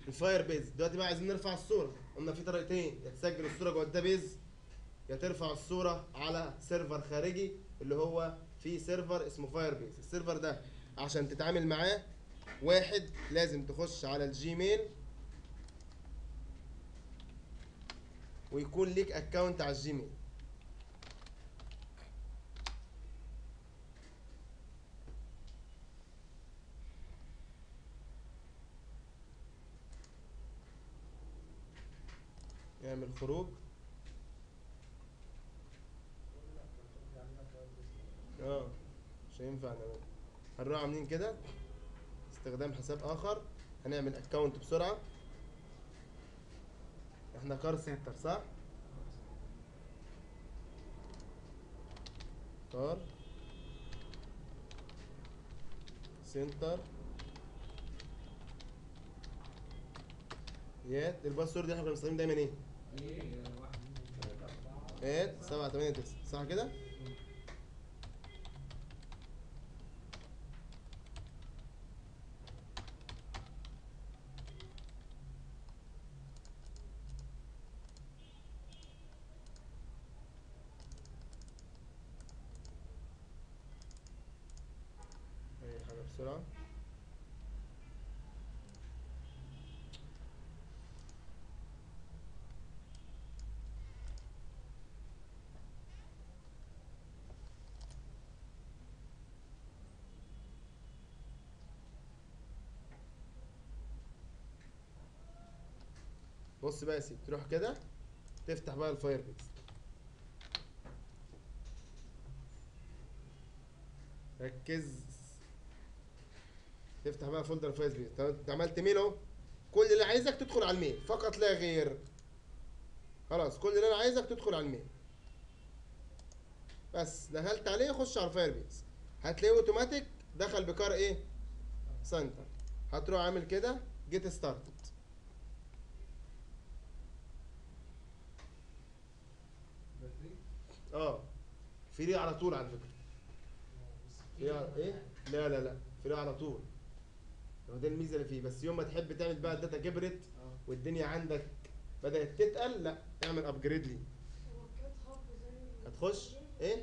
الفاير بيز. دلوقتي بقى عايزين نرفع الصوره، قلنا في طريقتين، يا تسجل الصوره جوه الداتابيز يا ترفع الصوره على سيرفر خارجي اللي هو في سيرفر اسمه فاير بيز. السيرفر ده عشان تتعامل معاه، واحد لازم تخش على الجيميل ويكون ليك اكونت على الجيميل. اعمل خروج. مش هينفع نعمل. هنروح عاملين كده استخدام حساب اخر. هنعمل اكونت بسرعه. احنا كار سنتر صح؟ كار سنتر يات. الباسورد اللي احنا كنا بنستخدمه دايما ايه؟ يات 789 صح كده؟ اي حاجه بسرعه. بص بقى يا سيدي، تروح كده تفتح بقى الفاير بيز. ركز. تفتح بقى فولدر الفاير بيز. انت عملت ميل اهو. كل اللي عايزك تدخل على الميل فقط لا غير. خلاص كل اللي انا عايزك تدخل على الميل بس. دخلت عليه خش على الفاير بيز، هتلاقيه اوتوماتيك دخل بكار ايه؟ سنتر. هتروح عامل كده جيت ستارتد. فري على طول على فكره. فري على ايه؟ لا فري على طول. هو ده الميزه اللي فيه. بس يوم ما تحب تعمل بقى الداتا كبرت والدنيا عندك بدات تتقل، لا اعمل ابجريد ليه. هتخش ايه؟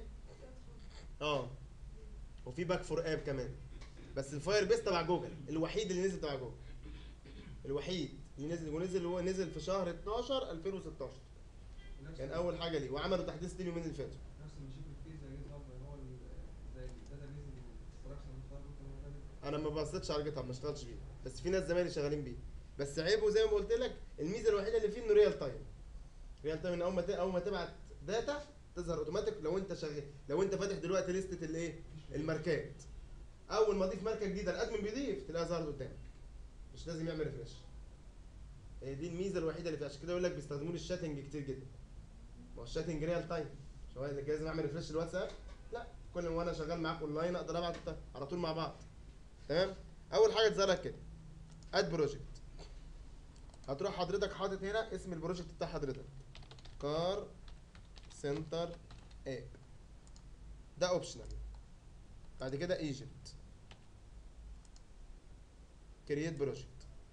وفي باك فور اب كمان. بس الفاير بيس تبع جوجل، الوحيد اللي نزل تبع جوجل، الوحيد اللي نزل. ونزل هو نزل في شهر 12 2016 كان اول حاجه ليه، وعملوا تحديث اليومين اللي فاتوا. نفس المشاكل كتير زي جيت هاب، هو زي الداتا بيز الاستراكشر. انا ما بصيتش على جيت هاب، ما اشتغلتش بيه، بس في ناس زمايلي شغالين بيه. بس عيبه زي ما قلت لك، الميزه الوحيده اللي فيه انه ريال تايم. ريال تايم ان اول ما تبعت داتا تظهر اوتوماتيك. لو انت شغال، لو انت فاتح دلوقتي لسته الايه؟ الماركات، اول ما اضيف ماركه جديده الادمن بيضيف تلاقيها ظهرت قدامك، مش لازم يعمل ريفرش. هي دي الميزه الوحيده اللي فيها. عشان كده يقول لك بيستخدموا الشاتنج كتير جدا. ما هو الشاتنج ريال تايم، مش هو اللي لازم اعمل ريفرش الواتساب؟ لا، كل ما وانا شغال معاك اونلاين اقدر ابعت على طول مع بعض. تمام. اول حاجه تظهر لك كده اد بروجكت. هتروح حضرتك حاطط هنا اسم البروجكت بتاع حضرتك، كار سنتر اب، ده اوبشنال. بعد كده ايجيبت، كرييت بروجكت.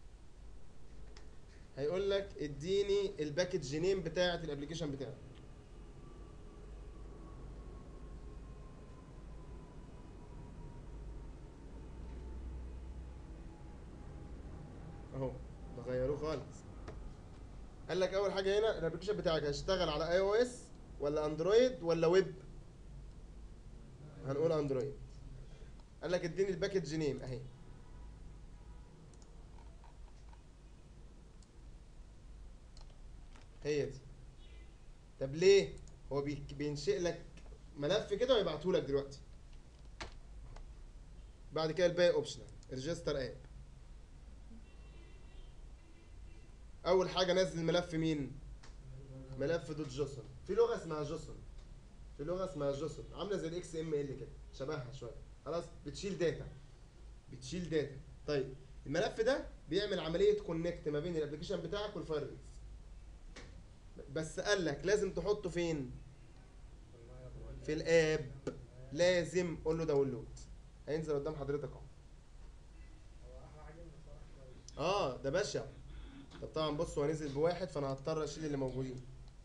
هيقول لك اديني الباكج نيم بتاعه الابلكيشن بتاعك. اهو بغيروه خالص. قال لك اول حاجه هنا الابلكيشن بتاعك هيشتغل على اي او اس ولا اندرويد ولا ويب؟ هنقول اندرويد. قال لك اديني الباكج نيم اهي. هي دي. طب ليه؟ هو بينشئ لك ملف كده ويبعته لك دلوقتي. بعد كده الباقي اوبشنال. ريجستر اب. اول حاجه نزل ملف مين؟ ملف دوت جوسون. في لغه اسمها جوسون، في لغه اسمها جوسون عامله زي الاكس ام ال كده، شبهها شويه. خلاص بتشيل داتا، بتشيل داتا. طيب الملف ده بيعمل عمليه كونكت ما بين الابلكيشن بتاعك والفاير بيز. بس قال لك لازم تحطه فين؟ في الاب. لازم قول له داونلود. هينزل قدام حضرتك اهو. ده باشا. طب طبعا بص هو نزل بواحد فانا هضطر اشيل اللي موجودين،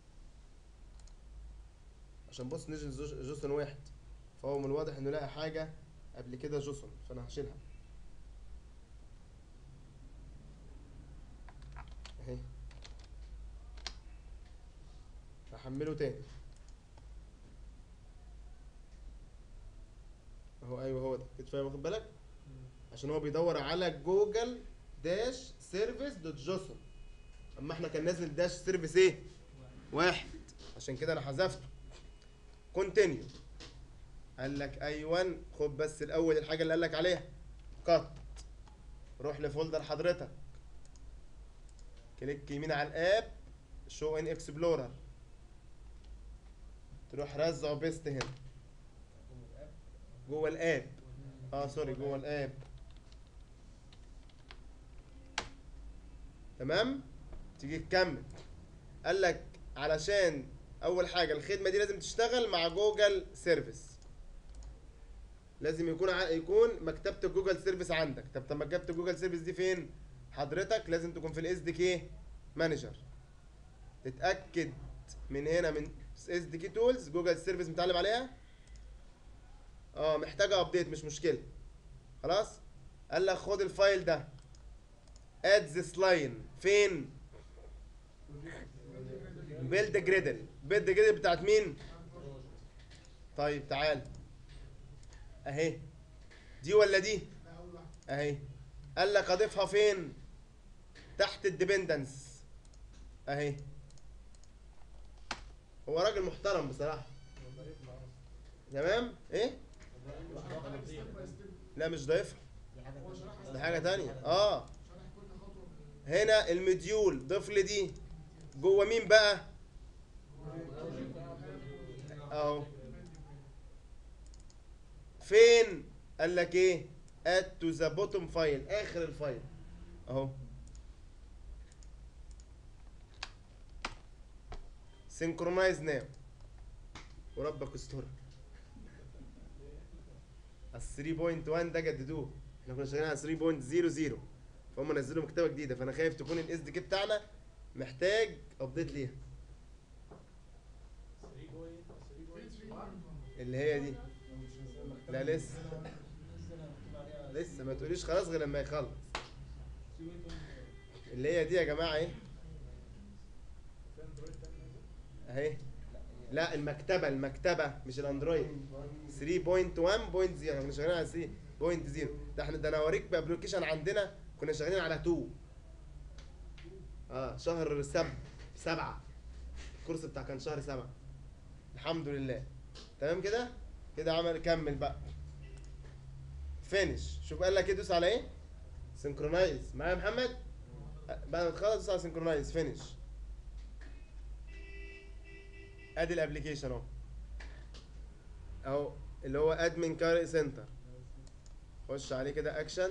عشان بص نزل جوسون واحد، فهو من الواضح انه لقى حاجه قبل كده جوسون، فانا هشيلها اهي. هحمله تاني اهو. ايوه هو ده كنت فاهم، واخد بالك؟ عشان هو بيدور على جوجل داش سيرفيس دوت جوسون، اما احنا كان نازل داش سيرفيس ايه؟ واحد، عشان كده انا حذفته. كونتينيو قال لك ايوه، خد بس الاول الحاجه اللي قال لك عليها كات، روح لفولدر حضرتك، كليك يمين على الاب، شو ان اكسبلورر، تروح رزعه بيست هنا جوه الاب. سوري جوه الاب. تمام. تيجي تكمل، قال لك علشان اول حاجه الخدمه دي لازم تشتغل مع جوجل سيرفيس، لازم يكون مكتبه جوجل سيرفيس عندك. طب مكتبه جوجل سيرفيس دي فين حضرتك؟ لازم تكون في الاس دي كي مانجر. تتاكد من هنا من اس دي كي تولز جوجل سيرفيس متعلم عليها. محتاجه ابديت مش مشكله. خلاص. قال لك خد الفايل ده اد ذس لاين فين؟ بيلد جريدل. بيلد جريدل بتاعت مين؟ طيب تعال اهي، دي ولا دي؟ اهي. قال لك اضيفها فين؟ تحت الديبندنس اهي. هو راجل محترم بصراحه. تمام. ايه؟ لا مش ضايفها، دي حاجه تانية. هنا المديول ضيف لي دي جوه مين بقى؟ اهو. فين؟ قال لك ايه؟ add to the bottom file، اخر الفايل اهو. synchronize now وربك استر. ال 3.1 ده جددوه، احنا كنا شغالين على 3.00 فهم نزلوا مكتبه جديده، فانا خايف تكون الاس دي كي بتاعنا محتاج ابديت ليها. اللي هي دي لا لسه ما تقوليش خلاص غير لما يخلص. اللي هي دي يا جماعه ايه اهي. لا المكتبه مش الاندرويد. 3.1.0 احنا كنا شغالين على 3.0. ده انا اوريك بابلكيشن عندنا كنا شغالين على 2. شهر 7 الكورس بتاع كان شهر 7 الحمد لله. تمام كده عمل. كمل بقى فينش. شوف قال لك ايه، دوس على ايه؟ سينكرونايز معايا يا محمد. بعد ما تخلص دوس على سينكرونايز فينش. ادي الابلكيشن اهو اللي هو ادمن كار سنتر. خش عليه كده اكشن.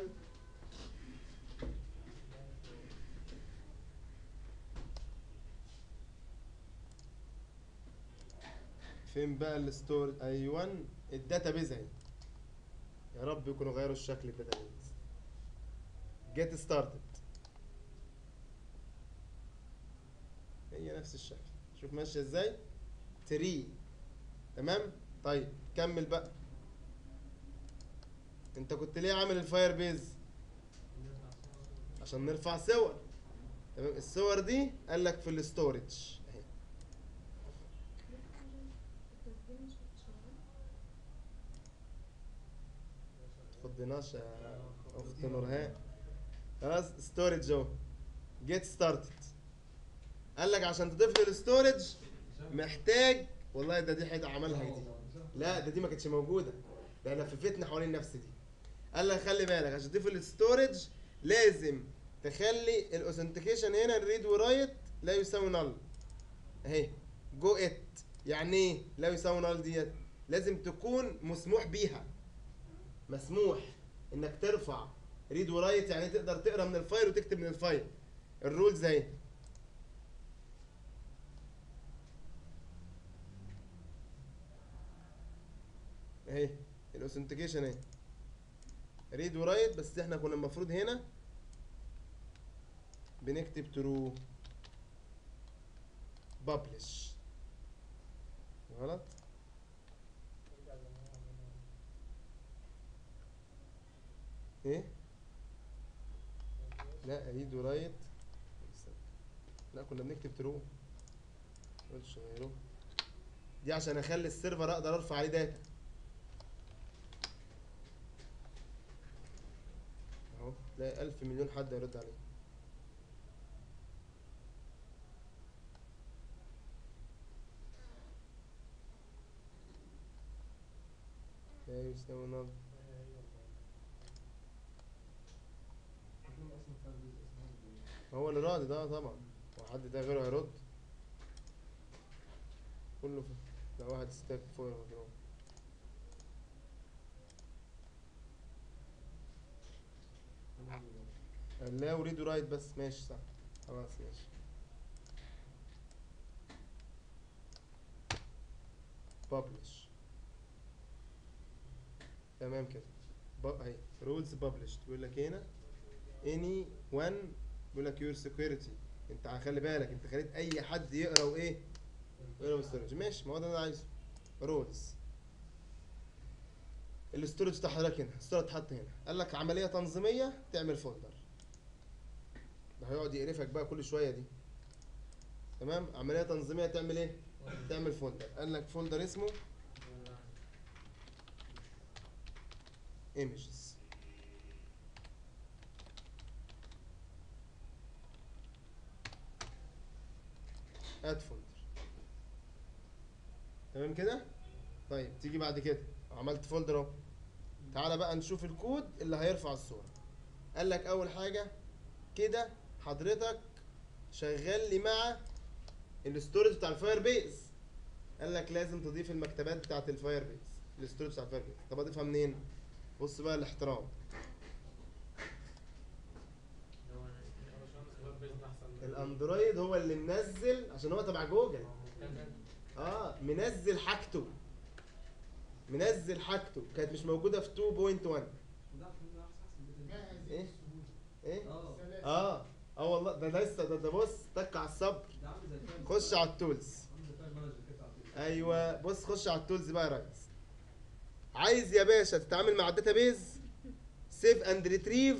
فين بقى الستور؟ ايوه الداتابيز اهي. يا رب يكونوا غيروا الشكل الداتابيز. جيت ستارتد هي نفس الشكل. شوف ماشيه ازاي؟ تري. تمام. طيب كمل بقى. انت كنت ليه عامل الفاير بيز؟ عشان نرفع صور. تمام. الصور دي قال لك في الاستورج اهي. تخضناش يا اخت نورهان. خلاص ستورج اهو. جيت ستارتد. قال لك عشان تضيف لي الاستورج محتاج، والله دي حاجه عملها دي. لا دي ما كانتش موجوده، ده انا لففتني حوالين نفسي دي. قال لك خلي بالك عشان تضيف الاستورج لازم تخلي الاوثنتيكيشن هنا الريد ورايت لا يساوي نل اهي. جو ات يعني ايه لا يساوي نل؟ ديت لازم تكون مسموح بيها. مسموح انك ترفع ريد ورايت، يعني تقدر تقرا من الفايل وتكتب من الفايل. الرولز اهي. اهي الاوثنتيكيشن اهي ريد ورايت، بس احنا كنا المفروض هنا بنكتب ترو ببلش غلط. ايه لا ريد ورايت، لا كنا بنكتب ترو، مقلتش غيره. دي عشان اخلي السيرفر اقدر ارفع عليه داتا اهو، تلاقي 1000 مليون حد يرد عليه. لا يساوي نل. هو اللي راضي ده طبعا، وحد ده غيره هيرد كله في لو واحد ستاك فوق المجرور. لا اريد رايت بس، ماشي صح خلاص ماشي. ببلش تمام كده. اهي رولز ببلش بيقول لك هنا اني وان، بيقول لك يور سكيورتي، انت خلي بالك انت خليت اي حد يقرا وايه، يقرا الستورج. ماشي، ما هو ده اللي انا عايزه. رولز الاستورج بتاع حضرتك هنا، الستورج اتحط هنا، قال لك عمليه تنظيميه تعمل فولدر، ده هيقعد يقرفك بقى كل شويه دي. تمام، عمليه تنظيميه تعمل ايه؟ تعمل فولدر. قال لك فولدر اسمه images. اد فولدر. تمام كده. طيب تيجي بعد كده عملت فولدر اهو، تعالى بقى نشوف الكود اللي هيرفع الصوره. قال لك اول حاجه كده حضرتك شغال لي مع الاستورج بتاع الفاير بيز، قال لك لازم تضيف المكتبات بتاعت الفاير بيز، الاستورج بتاع الفاير بيز. طب اضيفها منين؟ بص بقى الاحترام، الاندرويد هو اللي منزل عشان هو تبع جوجل. منزل حاجته، منزل حاجته كانت مش موجوده في 2.1. ايه ايه والله ده لسه ده بص تك على الصبر. خش على التولز. ايوه بص خش على التولز بقى يا ريس. عايز يا باشا تتعامل مع الداتابيز سيف اند ريتريف،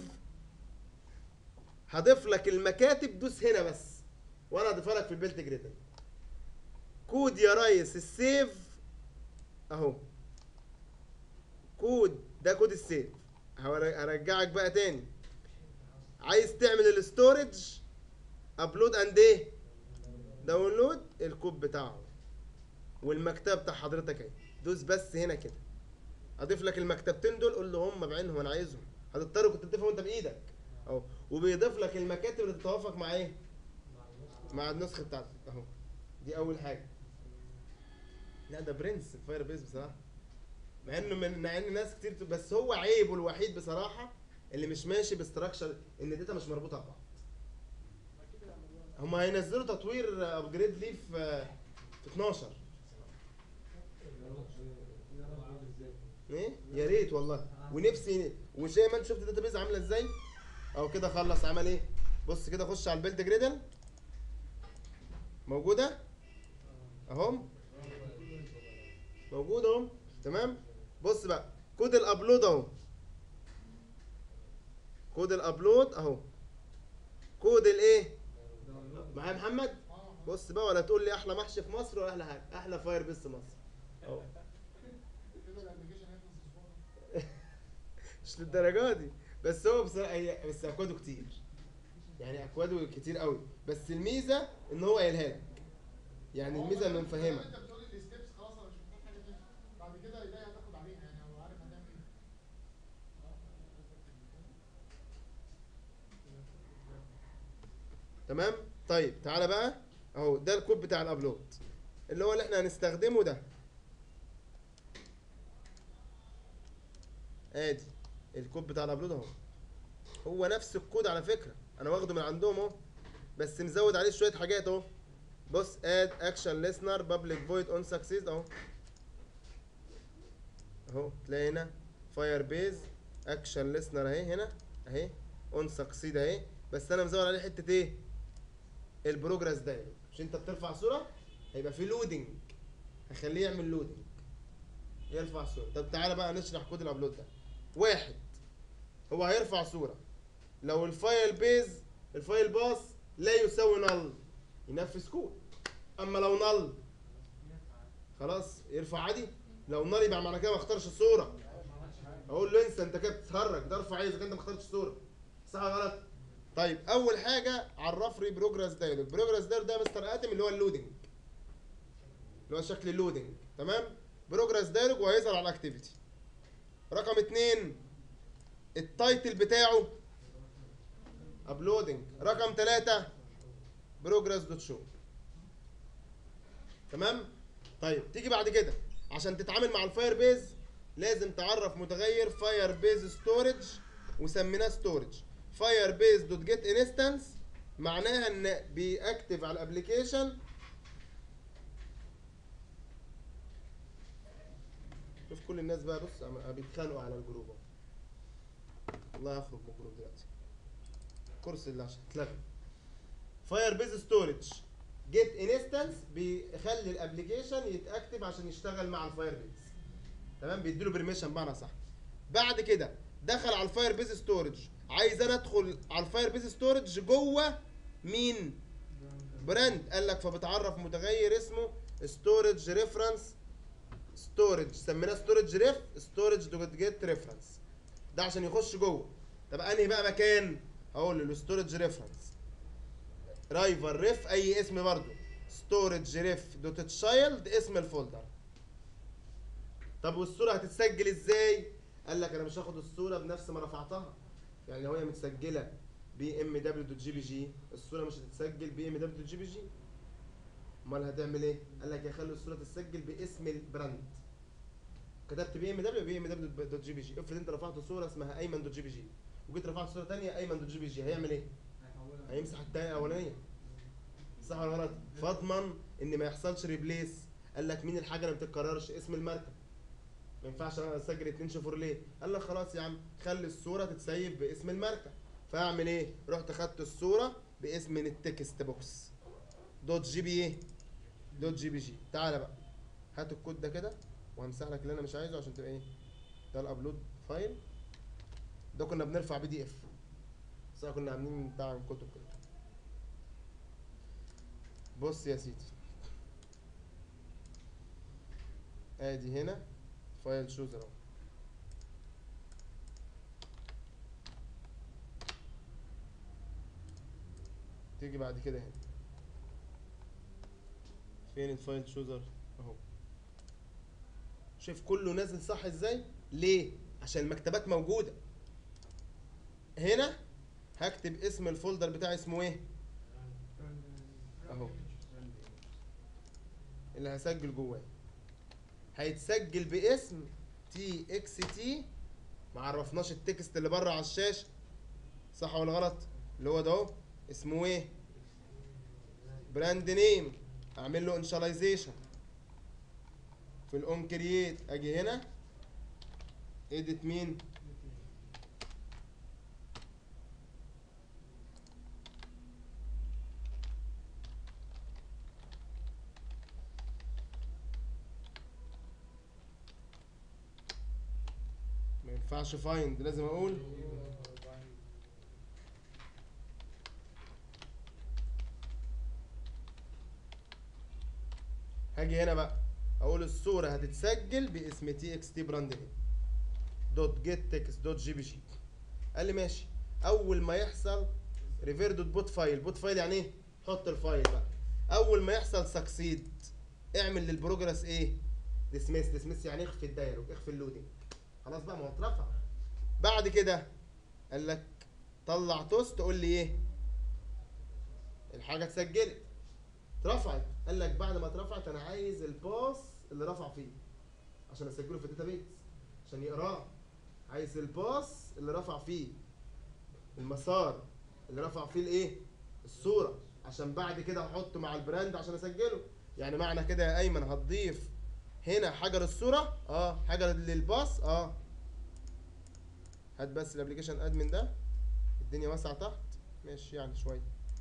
هضيف لك المكاتب، دوس هنا بس وانا هضيفها لك في البيلت جريدل. كود يا ريس السيف اهو، كود ده كود السيف. هرجعك بقى تاني، عايز تعمل الاستورج ابلود اند ايه داونلود، الكود بتاعه والمكتبه بتاع حضرتك اهي، دوس بس هنا كده. اضيف لك المكتبتين دول، قول له هم بعينهم انا عايزهم، هتضطر كنت تضيفهم وانت بايدك اهو. وبيضيف لك المكاتب اللي تتوافق مع ايه، مع النسخه بتاعتك اهو. دي اول حاجه. لا ده برنس الفاير بيز بصراحه، مع ان ناس كتير بس هو عيبه الوحيد بصراحه اللي مش ماشي باستراكشر، ان الداتا مش مربوطه ببعض. هم هينزلوا تطوير ابجريد ليه في 12. ايه يا ريت والله، ونفسي. وزي ما انت شفت الداتابيز عامله ازاي او كده. خلص عمل ايه، بص كده خش على البيلد جريدل موجوده اهم، موجود اهو. تمام، بص بقى كود الابلود اهو، كود الابلود اهو، كود الايه معايا محمد. بص بقى، ولا تقول لي احلى محشي في مصر ولا احلى حاجه، احلى فاير بيس في مصر اهو. مش للدرجه دي، بس هو بصراحه بس اكواده كتير، يعني اكواده كتير قوي، بس الميزه ان هو قايلها لك، يعني الميزه انه مفهمك. انت بتقول لي الستبس خلاص انا مش محتاج حاجه تاني، بعد كده ايديا هتاخد عليها يعني، او عارف هتعمل ايه. تمام. طيب تعالى بقى اهو، ده الكود بتاع الابلود اللي هو اللي احنا هنستخدمه ده. ادي الكود بتاع الابلود اهو، هو نفس الكود على فكره، انا واخده من عندهم اهو، بس مزود عليه شويه حاجات اهو. بص اد اكشن ليسنر بابليك فويد اون سكسيس اهو، اهو تلاقي هنا فاير بيز اكشن ليسنر اهي، هنا اهي اون سكسيد اهي، بس انا مزود عليه حته ايه؟ البروجرس دايلوج. مش انت بترفع صوره هيبقى في لودنج، هخليه يعمل لودنج يرفع صوره. طب تعالى بقى نشرح كود الابلود ده. واحد، هو هيرفع صوره لو الفايل باص لا يساوي نل ينفذ كود. اما لو نل خلاص يرفع عادي. لو نل يبقى معنى كده ما اختارش الصوره، اقول له انسى انت كده بتتهرج، ده ارفع ايه اذا كنت ما اخترتش الصوره، صح ولا غلط؟ طيب اول حاجه عرف لي بروجرس دايلوج. بروجرس دايلوج ده مستر اتم اللي هو اللودنج، اللي هو شكل اللودنج. تمام، بروجرس دايلوج وهيظهر على الاكتيفيتي. رقم 2 التايتل بتاعه ابلودنج. رقم 3 بروجرس دوت شو. تمام. طيب تيجي بعد كده عشان تتعامل مع الفاير بيز لازم تعرف متغير فاير بيز ستورج وسميناه ستورج. فاير بيز دوت جيت انستنس معناها ان بيأكتف على الابلكيشن. شوف كل الناس بقى بص بيتخانقوا على الجروب اهو. والله هخرج من الجروب دلوقتي، الكورس اللي عشان اتلغى. فاير بيز ستورج جيت انستنس بيخلي الابلكيشن يتاكتف عشان يشتغل مع الفاير بيز. تمام، بيديله بريميشن بمعنى صح. بعد كده دخل على الفاير بيز ستورج، عايز انا ادخل على الفاير بيز ستورج جوه مين؟ براند. قال لك فبتعرف متغير اسمه ستورج ريفرنس ستورج، سميناه ستورج ريف ستورج دوت جيت ريفرنس، ده عشان يخش جوه. طب انهي بقى مكان؟ هقول له ستورج ريفرنس رايفر ريف اي اسم برضو، ستورج ريف دوت تشايلد اسم الفولدر. طب والصوره هتتسجل ازاي؟ قال لك انا مش هاخد الصوره بنفس ما رفعتها، يعني لو هي متسجله بي ام دبليو دوت جي بي جي الصوره مش هتتسجل بي ام دبليو دوت جي بي جي. امال هتعمل ايه؟ قال لك هيخلي الصوره تتسجل باسم البراند. كتبت بي ام دبليو دوت جي بي جي. افرض انت رفعت صوره اسمها ايمن دوت جي بي جي وجيت رفعت صوره ثانيه ايمن دوت جي بي جي، هيعمل ايه؟ هيمسح الثانيه الاولانيه، صح ولا غلط؟ فاضمن ان ما يحصلش ريبليس. قال لك مين الحاجه اللي ما بتتكررش؟ اسم الماركه. ما ينفعش انا اسجل 2 شيفروليه. قال لك خلاص يا عم خلي الصوره تتسيب باسم الماركه. فاعمل ايه؟ رحت خدت الصوره باسم التكست بوكس دوت جي بي ايه؟ دوت جي بي جي. تعالى بقى هات الكود ده كده وهمسح لك اللي انا مش عايزه عشان تبقى ايه؟ ده الابلود فايل. ده كنا بنرفع بي دي اف، بس كنا عاملين بتاع كتب كده. بص يا سيدي، ادي هنا فايل شوزر اهو. تيجي بعد كده هنا، فين الفايل شوزر اهو. شوف كله نازل صح ازاي؟ ليه؟ عشان المكتبات موجوده. هنا هكتب اسم الفولدر بتاعي اسمه ايه؟ اهو اللي هسجل جواه. هيتسجل باسم تي اكس تي، معرفناش التكست اللي بره على الشاشه، صح ولا غلط؟ اللي هو ده اهو اسمه ايه؟ براند نيم. اعمل له انشاليزيشن في الاون كرييت. اجي هنا اديت مين؟ ما ينفعش فايند، لازم اقول هاجي هنا بقى اقول الصوره هتتسجل باسم تي اكس تي براند نيم دوت جيت تكست دوت جي بي جي. قال لي ماشي. اول ما يحصل ريفير دوت بوت فايل. بوت فايل يعني ايه؟ حط الفايل بقى. اول ما يحصل سكسيد اعمل للبروجرس ايه؟ ديسميس. ديسميس يعني اخفي الدايلوج، اخفي اللودنج. خلاص بقى ما هو اترفع. بعد كده قال لك طلع توست تقول لي ايه؟ الحاجه اتسجلت اترفعت. قال لك بعد ما اترفعت انا عايز الباص اللي رفع فيه عشان اسجله في الداتابيس عشان يقراه. عايز الباص اللي رفع فيه، المسار اللي رفع فيه الايه؟ الصوره، عشان بعد كده احطه مع البراند عشان اسجله. يعني معنى كده يا ايمن هتضيف هنا حجر الصوره؟ حجر للباص. هات بس الابلكيشن ادمن ده، الدنيا واسعه تحت ماشي يعني شويه.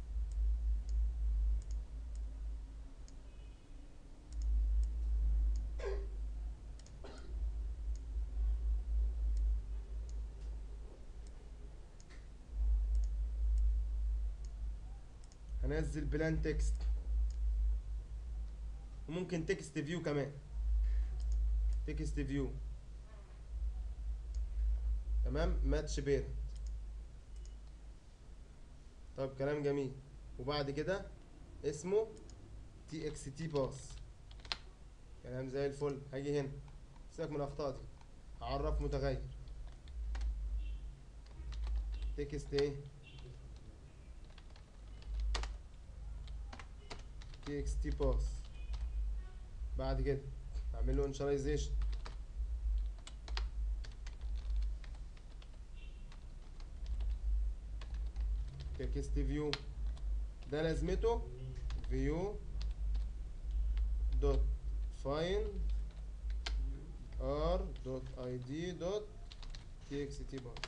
هنزل بلان تكست، وممكن تكست فيو كمان، تكست فيو. تمام، ماتش بيرنت. طب كلام جميل. وبعد كده اسمه تي اكس تي باس. كلام زي الفل. هاجي هنا، سيبك من الاخطاء دي، اعرف متغير تكست ايه، تي اكس تي باس. بعد كده اعمل له انشاليزيشن، تكست فيو. ده لازمته فيو دوت فايند ار دوت اي دي دوت تي اكس تي باس.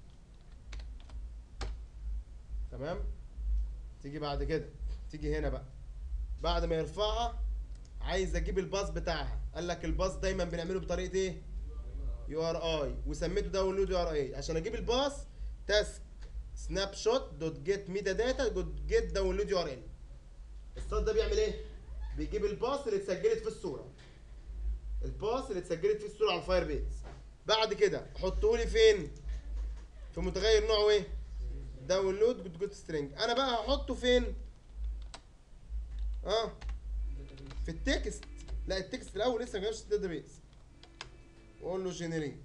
تمام. تيجي بعد كده، تيجي هنا بقى بعد ما يرفعها، عايز اجيب الباص بتاعها. قال لك الباص دايما بنعمله بطريقه ايه؟ يو ار اي، وسميته داونلود يو ار اي. عشان اجيب الباص تاسك سناب شوت دوت جيت ميتا داتا دوت جيت داونلود يو ار ال. السطر ده بيعمل ايه؟ بيجيب الباص اللي اتسجلت في الصوره، الباص اللي اتسجلت في الصوره على الفاير بيز. بعد كده حطه لي فين؟ في متغير نوعه ايه؟ داونلود دوت سترينج. انا بقى هحطه فين؟ في التكست. لا التكست الاول لسه ما جابش الداتابيز. واقول له جنريت.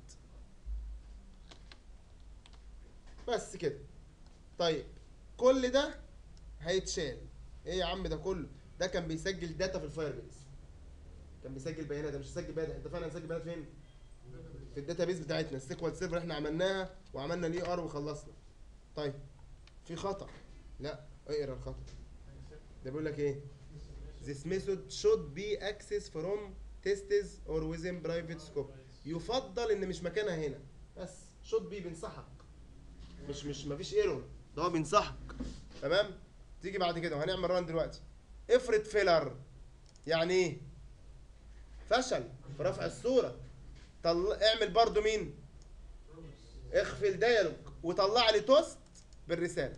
بس كده. طيب كل ده هيتشال. ايه يا عم ده كله؟ ده كان بيسجل داتا في الفاير بيز، كان بيسجل بيانات. ده مش هيسجل بيانات، احنا اتفقنا هنسجل بيانات فين؟ في الداتابيز بتاعتنا، السيكوال سيرفر احنا عملناها وعملنا الاي ار وخلصنا. طيب في خطأ. لا اقرا الخطأ ده. بيقول لك ايه؟ This method should be accessed from tests or within private scope. يفضل ان مش مكانها هنا. بس should be بينصحك، مش مفيش ايرور، ده هو بينصحك. تمام. تيجي بعد كده وهنعمل ران دلوقتي. افرض فيلر، يعني ايه؟ فشل في رفع الصوره. اعمل برضو مين؟ اخفي الديالوج وطلع لي توست بالرساله.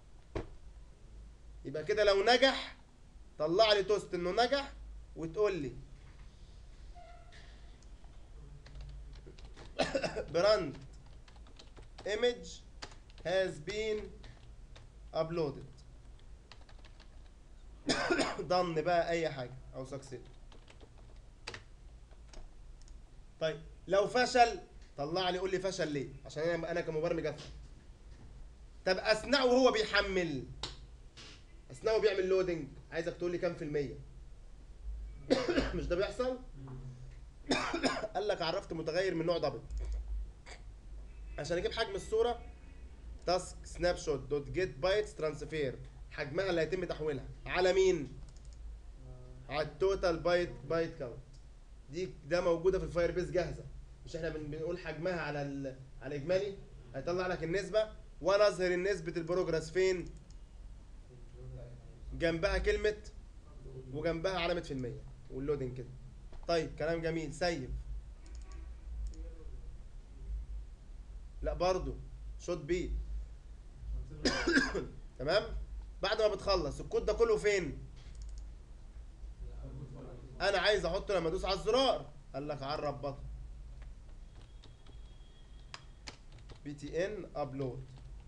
يبقى كده لو نجح طلع لي توست انه نجح، وتقول لي براند image has been uploaded. ضن بقى اي حاجه او سكسيد. طيب لو فشل طلع لي، قول لي فشل ليه، عشان انا كمبرمج افهم. طب اثناء وهو بيحمل، اثناء وهو بيعمل لودنج، عايزك تقول لي كام في الميه. مش ده بيحصل؟ قال لك عرفت متغير من نوع دبل عشان اجيب حجم الصوره. تاسك سناب شوت دوت جيت بايتس ترانسفير، حجمها اللي هيتم تحويلها على مين؟ على التوتال بايت كاونت. ده موجوده في الفاير بيز جاهزه. مش احنا بنقول حجمها على اجمالي، هيطلع لك النسبه. وانا اظهر نسبه البروجرس فين؟ جنبها كلمه وجنبها علامه في المية واللودنج كده. طيب كلام جميل. سيف. لا برضو شوت بي. تمام. بعد ما بتخلص الكود ده كله فين؟ انا عايز احطه لما ادوس على الزرار. قال لك عرب بطن بي تي ان ابلود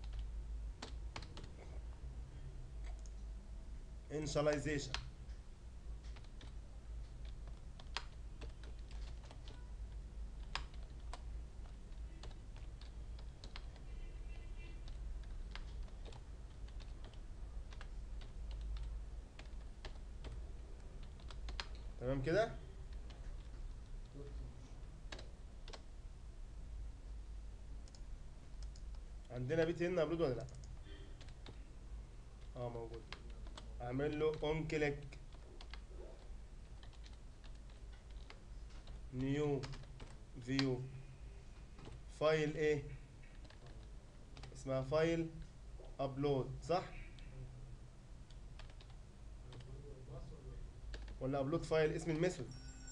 انشاليزيشن. تمام كده. عندنا بي تي ان ابلود ولا لا؟ موجود. اعمل له اون كليك، نيو فيو، فايل ايه اسمها؟ فايل ابلود صح ولا ابلود فايل؟ اسم الميثود،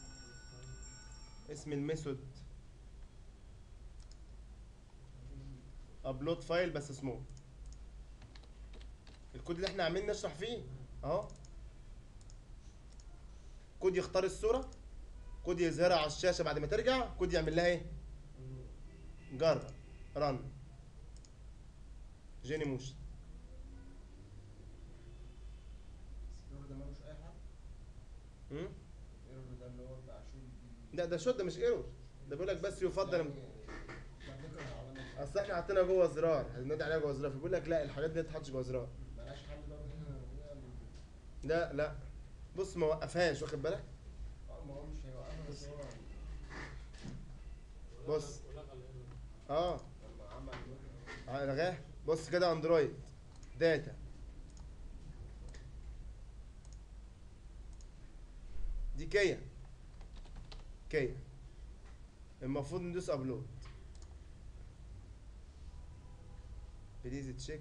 اسم الميثود ابلود فايل بس سمول. الكود اللي احنا عاملين نشرح فيه اهو، كود يختار الصوره، كود يظهرها على الشاشه بعد ما ترجع، كود يعمل لها ايه؟ جرب رن جيني موشن. السكيور ده ملوش اي حل؟ امم الايرور ده اللي هو بتاع شو لا ده شوت، ده مش ايرور، ده بيقول لك بس يفضل يعني بفكر على اصل احنا حاطينها جوه زرار، هننادي عليها جوه زرار، فبيقول لك لا الحاجات دي ما تتحطش جوه زرار. ملهاش حل بقى هنا لا لا بص ما وقفهاش، واخد بالك؟ ما هو مش هيوقفها بس هو بص اه لما عمل لغاه. بص كده اندرويد داتا دي كيا المفروض ندوس ابلود. بليز تشيك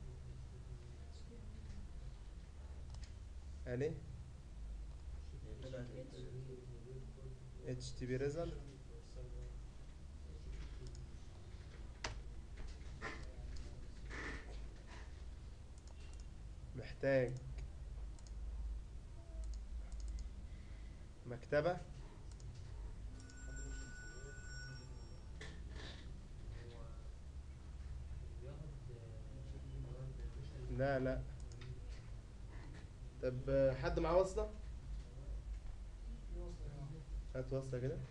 عليه HTTP result. محتاج مكتبة لا لا. طب حد معاه وصلة؟ هات وصلة كده.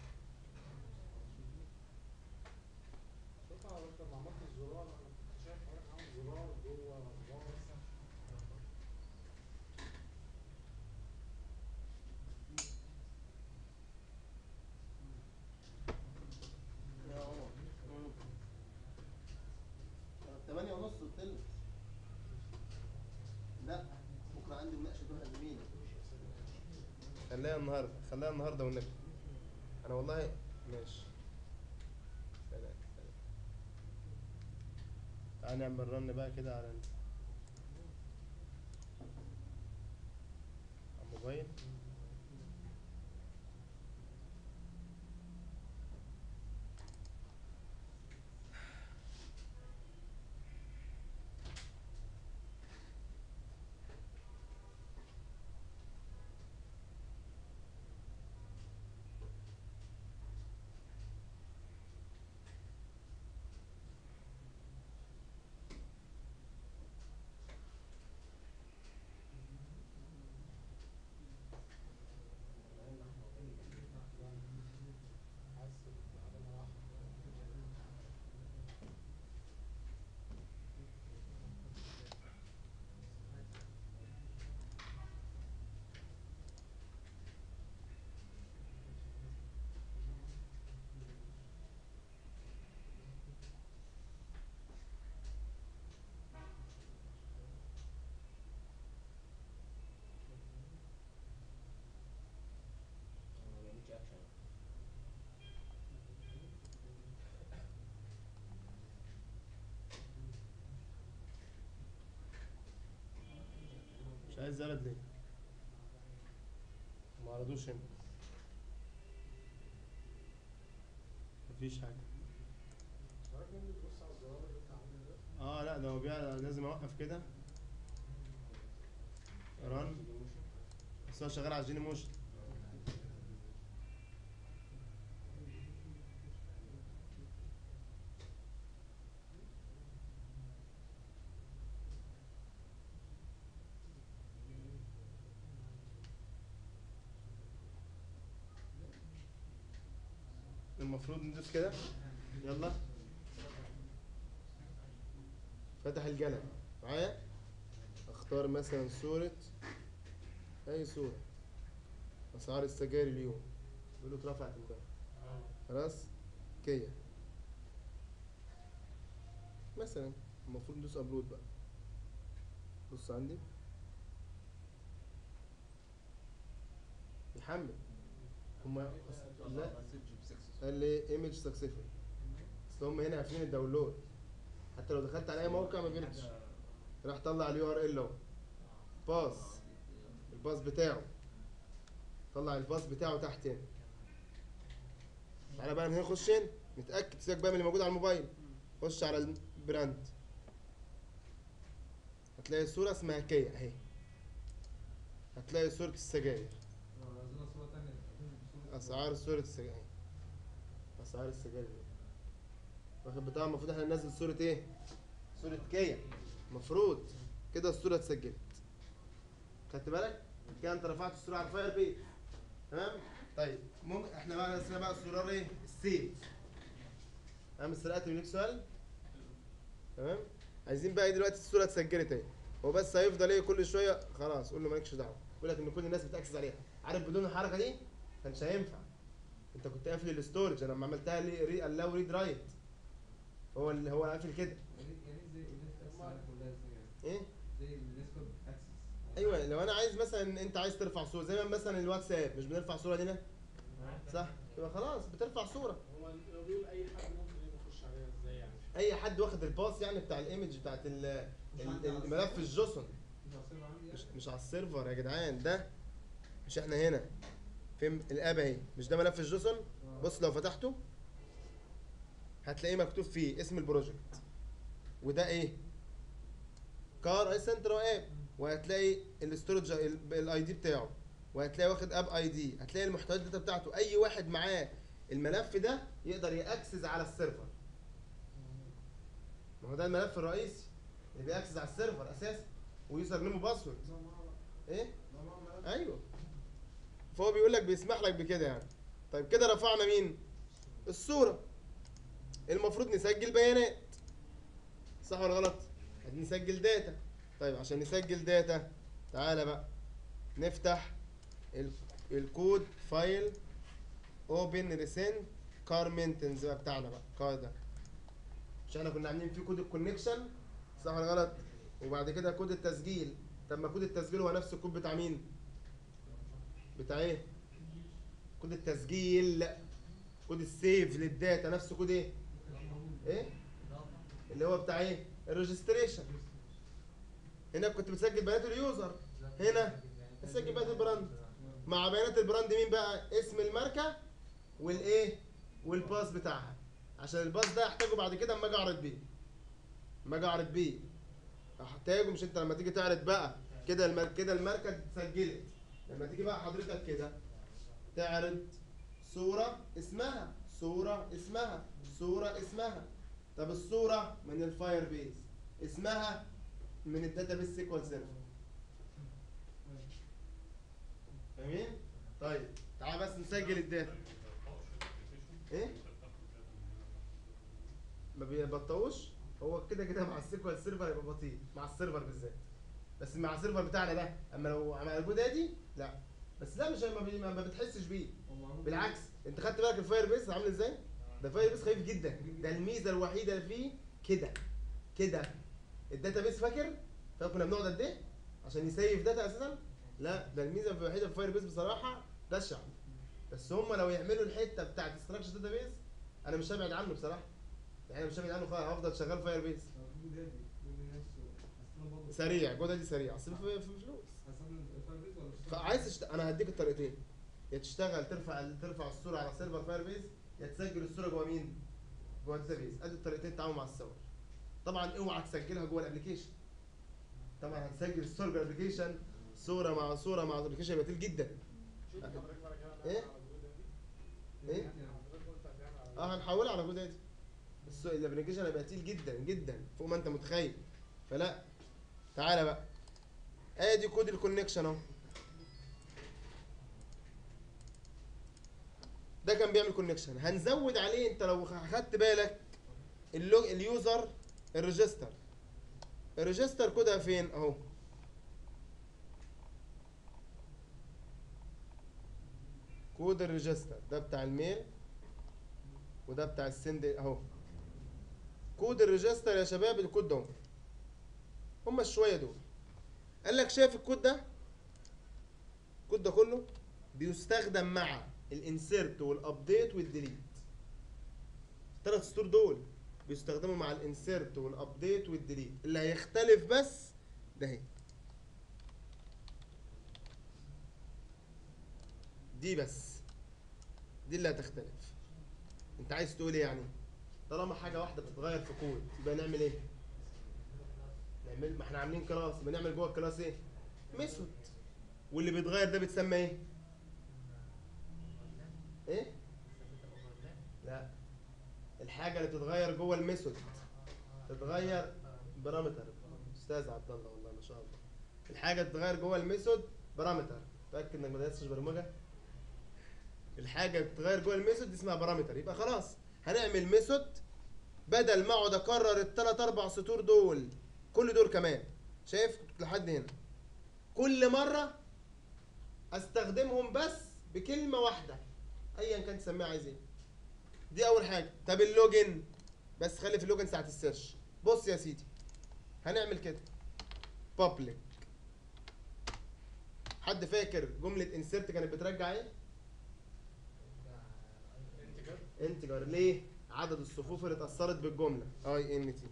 شوف يا دكتور لما عملت الزرار انا كنت شايف حضرتك عامل زرار جوه زرار. يا عمر 8:30 قلت لك. لا بكره عندي مناقشه مع زميلي. خليها النهارده والنبي. انا والله ماشي. سلام سلام. تعالى نعمل رن بقى كده على الموبايل. ما بيعملش اكشن. مش عايز زلد ليه؟ ما عرضوش هنا. مفيش حاجة. حضرتك ممكن تبص على الزرار اللي انت عامله ده. لا ده هو لازم اوقف كده ران، بس هو شغال على الجيني موشن. المفروض ندوس كده. يلا فتح القلم معايا، اختار مثلا صورة، اي صورة، اسعار السجاير اليوم، بيقول له اترفعت امبارح. خلاص كيا مثلا. المفروض ندوس ابلود بقى. بص عندي يحمل. هما لا قال لي ايمج سكسسفول، اصل هم هنا قافلين الداونلود، حتى لو دخلت على اي موقع ما بيردش. راح طلع اليو ار ال اهو، باص، الباص بتاعه، طلع الباص بتاعه تحت هنا. تعالى بقى من هنا نخش هنا نتاكد، سيبك بقى من اللي موجود على الموبايل. خش على البراند، هتلاقي صوره اسمها كيا اهي، هتلاقي صوره السجاير، نزلنا صورة تانية اسعار صوره السجاير اهي، اسعار السجاير دي. واخد بتاع، المفروض احنا ننزل صوره ايه؟ صوره كيا، المفروض كده الصوره اتسجلت. خدت بالك؟ كده انت رفعت الصوره على الفاير بيت، تمام؟ طيب ممكن احنا بقى نسمع بقى الزرار ايه؟ السيف. تمام، السرقات ليك سؤال؟ تمام؟ عايزين بقى ايه دلوقتي؟ الصوره اتسجلت اهي، هو بس هيفضل ايه كل شويه؟ خلاص قول له مالكش دعوه، بيقول لك ان كل الناس بتاكسس عليها. عارف بدون الحركه دي كانش هينفع، انت كنت قافل الاستورج. انا لما عملتها لي الاو ريد رايت، هو اللي هو قافل كده. يعني ازاي الناس تأكسس على كلها ازاي يعني؟ ايه؟ زي الناس كانت بتأكسس. ايوه، لو انا عايز مثلا، انت عايز ترفع صوره زي ما مثلا الواتساب مش بنرفع صوره لينا؟ صح؟ يبقى خلاص بترفع صوره. هو بيقول اي حد ممكن يخش عليها ازاي يعني؟ اي حد واخد الباص يعني بتاع الايمج بتاعت الملف الجسون، مش هصير عندي يعني؟ مش على السيرفر يا جدعان. ده مش احنا هنا فين الاب اهي، مش ده ملف الجسون؟ بص لو فتحته هتلاقيه مكتوب فيه اسم البروجكت، وده ايه؟ كار اي سنتر اب، وهتلاقي الاستورج الاي دي بتاعه، وهتلاقي واخد اب اي دي، هتلاقي المحتويات الداتا بتاعته. اي واحد معاه الملف ده يقدر ياكسس على السيرفر. ما هو ده الملف الرئيسي اللي بيأكسس على السيرفر اساسا، ويوزر نيم وباسورد. ايه؟ ايوه، فهو بيقول لك بيسمح لك بكده يعني. طيب كده رفعنا مين؟ الصوره. المفروض نسجل بيانات، صح ولا غلط؟ عايزين نسجل داتا. طيب عشان نسجل داتا تعالى بقى نفتح الكود فايل اوبن ريسنت كار مينتنز بقى بتاعنا بقى. كار ده مش احنا كنا عاملين فيه كود الكونكشن، صح ولا غلط؟ وبعد كده كود التسجيل. طب ما كود التسجيل هو نفس الكود بتاع مين؟ بتاع ايه؟ كود التسجيل، كود السيف للداتا نفس كود ايه؟ ايه؟ اللي هو بتاع ايه؟ الريجستريشن. هنا كنت بتسجل بيانات اليوزر، هنا بتسجل بيانات البراند. مع بيانات البراند مين بقى؟ اسم الماركه والايه؟ والباس بتاعها، عشان الباس ده احتاجه بعد كده اما اجي اعرض بيه. اما اجي اعرض بيه هحتاجه، مش انت لما تيجي تعرض بقى كده كده الماركه اتسجلت. لما تيجي بقى حضرتك كده تعرض صوره اسمها، صوره اسمها، صوره اسمها. طب الصوره من الفاير بيز، اسمها من الداتابيس سيكوال سيرفر. فاهمين؟ طيب تعال بس نسجل الداتا. ايه؟ ما بيبطئوش، هو كده كده مع السيكوال سيرفر هيبقى بطيء، مع السيرفر بالذات. بس مع السيرفر بتاعنا ده، اما لو مع الجودة دي لا. بس لا، مش ما بتحسش بيه. بالعكس، انت خدت بالك الفاير بيس عامل ازاي؟ ده فاير بيس خفيف جدا، ده الميزه الوحيده اللي فيه كده. كده الداتابيس فاكر كنا بنقعد قد ايه عشان يسيف داتا اساسا؟ لا، ده الميزه الوحيده في فاير بيس بصراحه بشع. بس هم لو يعملوا الحته بتاعت استراكشر داتابيس انا مش هبعد عنه بصراحه، يعني مش هبعد عنه خالص، هفضل شغال فاير بيس. سريع، جودة دي سريع، اصل في فلوس. انا هديك الطريقتين، يا تشتغل ترفع الصوره على سيرفر فاير بيس، يا تسجل الصوره جوه مين؟ جوه الداتابيس. ادي الطريقتين التعامل مع الصور. طبعا اوعى تسجلها جوه الابلكيشن، طبعا هتسجل الصوره جوه الابلكيشن، صوره مع صوره مع الابلكيشن يبقى تقيل جدا. ايه؟ ايه؟ هنحولها على جودة دي. الابلكيشن هيبقى تقيل جدا جدا فوق ما انت متخيل، فلا. تعالى بقى ادي كود الكونكشن اهو، ده كان بيعمل كونكشن. هنزود عليه، انت لو خدت بالك اليوزر الريجستر كودها فين اهو؟ كود الريجستر ده بتاع الميل، وده بتاع السند اهو. كود الريجستر يا شباب الكود ده هما الشويه دول. قال لك شايف الكود ده؟ الكود ده كله بيستخدم مع الانسيرت والابديت والديليت. الثلاث سطور دول بيستخدموا مع الانسيرت والابديت والديليت. اللي هيختلف بس ده اهي. دي بس، دي اللي هتختلف. انت عايز تقول ايه يعني؟ طالما حاجه واحده بتتغير في كود يبقى نعمل ايه؟ نعمل، ما احنا عاملين كلاس، بنعمل جوه الكلاس ايه؟ ميثود. واللي بيتغير ده بتسمى ايه؟ ايه؟ لا، الحاجه اللي بتتغير جوه الميثود تتغير بارامتر. استاذ عبد الله والله ما شاء الله. الحاجه تتغير جوه الميثود بارامتر. متاكد انك ما درستش برمجه؟ الحاجه بتتغير جوه الميثود دي اسمها بارامتر. يبقى خلاص هنعمل ميثود بدل ما اقعد اكرر الثلاث اربع سطور دول، كل دول كمان، شايف لحد هنا، كل مره استخدمهم بس بكلمه واحده ايا كان تسميها عايز ايه. دي اول حاجه. طب اللوجن، بس خلي في اللوجن ساعه السيرش. بص يا سيدي، هنعمل كده public. حد فاكر جمله انسرت كانت بترجع ايه؟ انتجر. ليه؟ عدد الصفوف اللي اتأثرت بالجملة اي ان تي.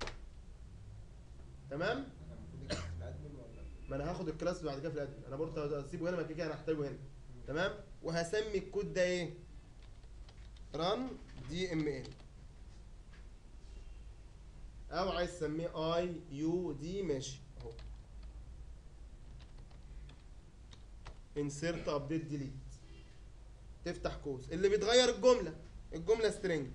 تمام؟ ما انا هاخد الكلاس بعد كده في الادمن، انا برضه هسيبه هنا، ما كده انا هحتاجه هنا. تمام؟ وهسمي الكود ده ايه؟ ران دي ام ال، او عايز تسميه اي يو دي، ماشي اهو. انسرت ابديت ديليت، تفتح قوس اللي بيتغير الجمله سترينج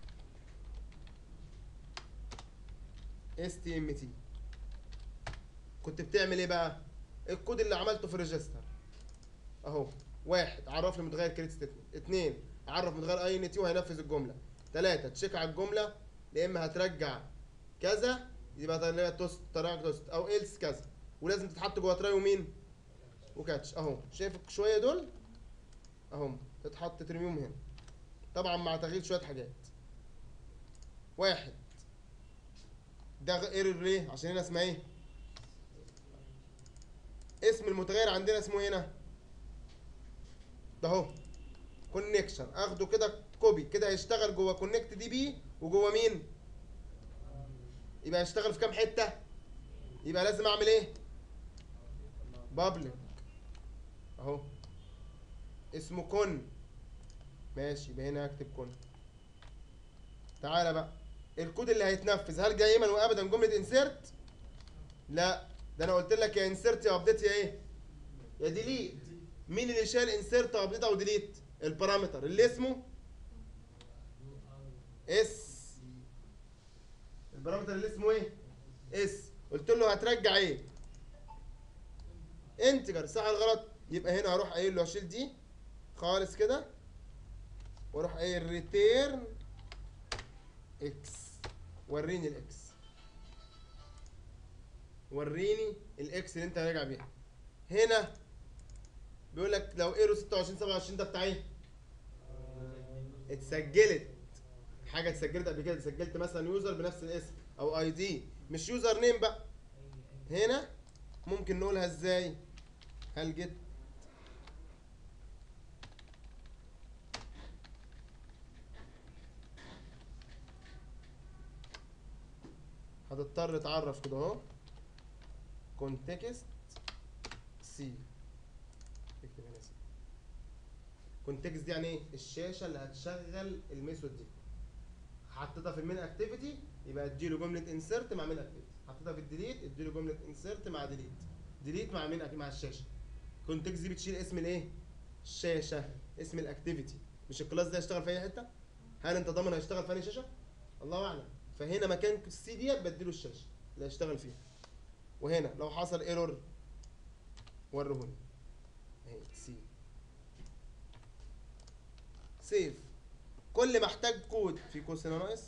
stmt. كنت بتعمل ايه بقى؟ الكود اللي عملته في الريجستر اهو. واحد، عرف لي متغير كريت ستيتمنت. اتنين، عرف متغير اي ان تي وهينفذ الجمله. تلاته، تشيك على الجمله، يا اما هترجع كذا يبقى طريقه توست، طريقه توست، او ايلس كذا، ولازم تتحط جوه تراي ومين وكاتش اهو. شايف شويه دول اهم، تتحط ترميهم هنا طبعا مع تغيير شويه حاجات. واحد، ده ايرور ليه؟ عشان هنا اسمها ايه؟ اسم المتغير عندنا اسمه هنا ده اهو كونكشن. اخده كده كوبي كده، هيشتغل جوه كونكت دي بي وجوه مين؟ يبقى هيشتغل في كام حته؟ يبقى لازم اعمل ايه؟ بابليك اهو، اسمه كون. ماشي، يبقى هنا هكتب كون. تعالى بقى الكود اللي هيتنفذ، هل دايما وابدا جمله انسيرت؟ لا، ده انا قلت لك يا انسيرت يا ابديت يا ايه؟ يا ديليت. مين اللي شال انسيرت وابديت او ديليت؟ البارامتر اللي اسمه اس. البارامتر اللي اسمه ايه؟ اس. قلت له هترجع ايه؟ انتجر، صح ولا غلط؟ يبقى هنا هروح قايل له اشيل دي خالص كده، واروح قايل ريتيرن اكس. وريني الاكس، وريني الاكس اللي انت راجع بيها. هنا بيقول لك لو ايرو 26 27 ده بتاع ايه؟ اتسجلت حاجه، اتسجلت قبل كده، سجلت مثلا يوزر بنفس الاسم او اي دي، مش يوزر نيم بقى. هنا ممكن نقولها ازاي؟ هل جيت هتضطر تعرف كده اهو كونتكست سي. اكتب هنا سي. كونتكست دي يعني ايه؟ الشاشه اللي هتشغل الميثود دي. حطيتها في المين اكتيفيتي يبقى اديله جمله انسرت مع مين اكتيفيتي. حطيتها في الديليت اديله جمله انسرت مع ديليت. ديليت مع مين؟ مع الشاشه. كونتكست دي بتشيل اسم الايه؟ الشاشه، اسم الاكتيفيتي. مش الكلاس ده هيشتغل في اي حته؟ هل انت ضامن هيشتغل في اي شاشه؟ الله اعلم. فهنا مكان السي ديت بديله الشاشه اللي هيشتغل فيها. وهنا لو حصل ايرور وريهوني اهي سي. سيف. كل ما احتاج كود في قوس هنا ناقص،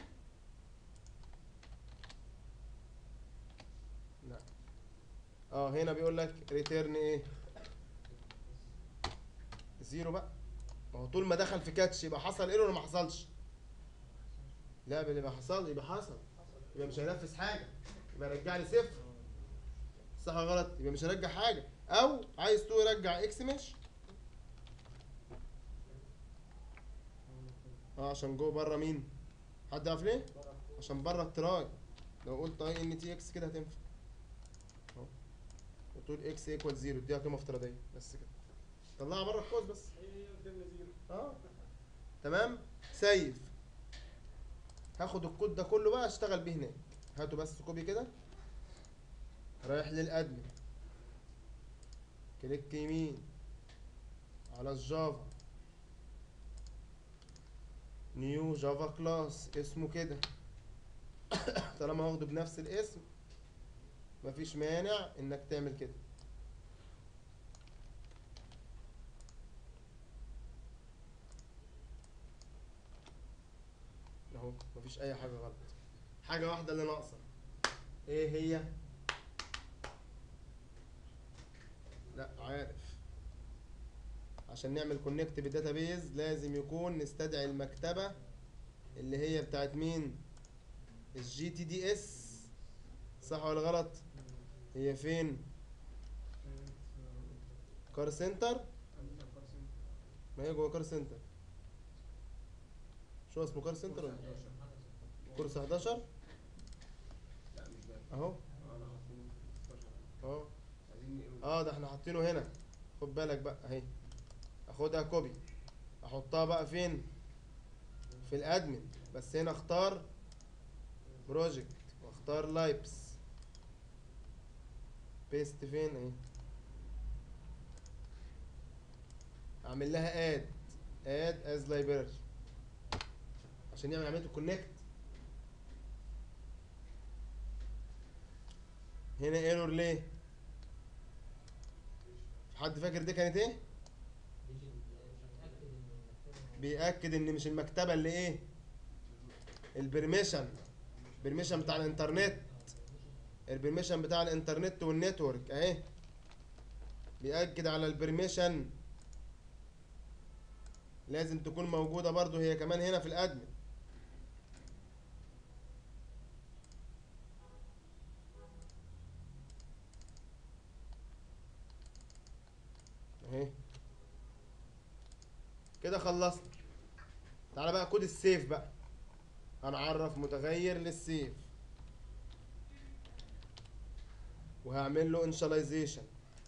لا هنا بيقول لك ريتيرن ايه؟ زيرو بقى. ما هو طول ما دخل في كاتش يبقى حصل ايرور ولا ما حصلش؟ لا، يبقى حصل، يبقى حصل، يبقى مش هينفذ حاجه، يبقى رجع لي صفر. صح ولا غلط؟ يبقى مش هرجع حاجه. او عايز تقول رجع اكس، ماشي. عشان جوه بره مين؟ حد يعرف ليه؟ عشان بره التراي. لو قلت اي ان تي اكس كده هتنفع. وتقول اكس ايكوال 0 اديها قيمه افتراضيه بس كده، طلعها بره القوس بس. هي الترم زيرو. تمام. سيف. هاخد الكود ده كله بقى اشتغل بيه هناك. هاتوا بس كوبي كده، رايح للادمن، كليك يمين على الجافا، نيو جافا كلاس اسمه كده. طالما واخده بنفس الاسم مفيش مانع انك تعمل كده. اهو مفيش اي حاجه غلط. حاجه واحده اللي ناقصه، ايه هي؟ لا عارف، عشان نعمل كونكت بالداتابيز لازم يكون نستدعي المكتبه اللي هي بتاعت مين؟ الجي تي دي اس، صح ولا غلط؟ هي فين؟ كار سنتر. ما هي جوه كار سنتر. شو اسمه كار سنتر ولا كورس 11؟ لا مش ده. اهو. انا حاطينه في 16. اه عايزين نقله. ده احنا حاطينه هنا. خد بالك بقى اهي، اخدها كوبي احطها بقى فين؟ في الادمن. بس هنا اختار بروجكت واختار لايبس، بيست فين اهي، اعمل لها اد از لايبراري عشان يعمل عمليه الكونكت. هنا ايرور ليه؟ في حد فاكر دي كانت ايه؟ بيأكد ان مش المكتبه اللي ايه؟ البرميشن بتاع الانترنت، البرميشن بتاع الانترنت والنتورك اهي، بيأكد على البرميشن، لازم تكون موجوده برضو هي كمان هنا في الادمن. اهي كده خلصنا. تعالى بقى كود السيف بقى، هنعرف متغير للسيف وهعمل له انشاليزيشن.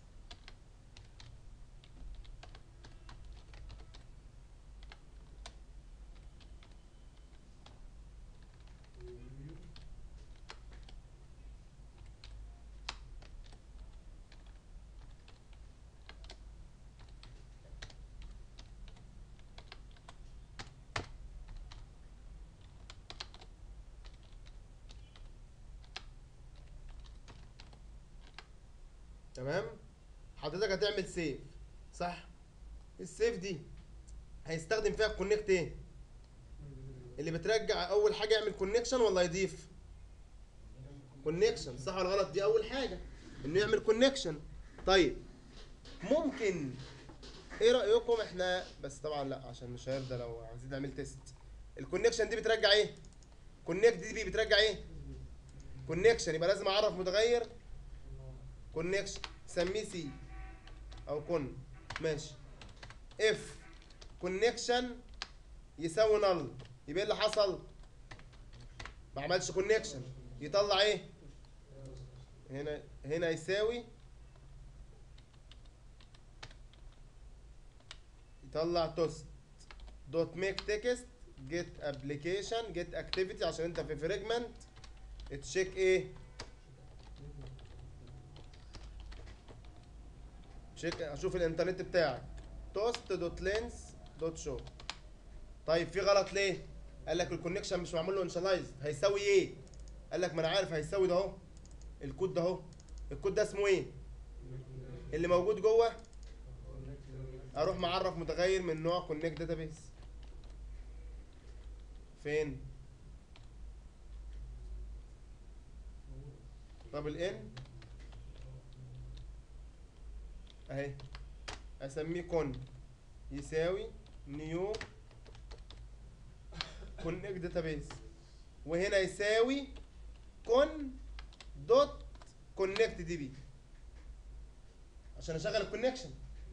تمام. حضرتك هتعمل سيف صح؟ السيف دي هيستخدم فيها الكونكت ايه؟ اللي بترجع اول حاجه يعمل كونكشن ولا يضيف؟ كونكشن، صح ولا غلط؟ دي اول حاجه انه يعمل كونكشن. طيب ممكن، ايه رايكم احنا، بس طبعا لا عشان مش هيرضى لو عايزين نعمل تيست. الكونكشن دي بترجع ايه؟ كونكت دي بترجع ايه؟ كونكشن، يبقى لازم اعرف متغير كونكشن سميه سي او كون، ماشي. اف كونكشن يساوي نل، يبقى اللي حصل ما عملش كونكشن، يطلع ايه؟ هنا يساوي، يطلع توست دوت ميك تكست جيت ابلكيشن جيت اكتيفيتي، عشان انت في فريجمنت تشيك ايه؟ تشيك اشوف الانترنت بتاعك، توست دوت لينس دوت شو. طيب في غلط ليه؟ قال لك الكونكشن مش معمول له انشالايز، هيساوي ايه؟ قال لك ما انا عارف هيساوي ده اهو، الكود ده اهو، الكود ده اسمه ايه؟ اللي موجود جوه. اروح معرف متغير من نوع كونكت داتابيس. فين؟ طب الان اهي، اسميه كون يساوي نيو كونكت داتابيس، وهنا يساوي كون دوت كونكت دي بي عشان اشغل الكونكشن.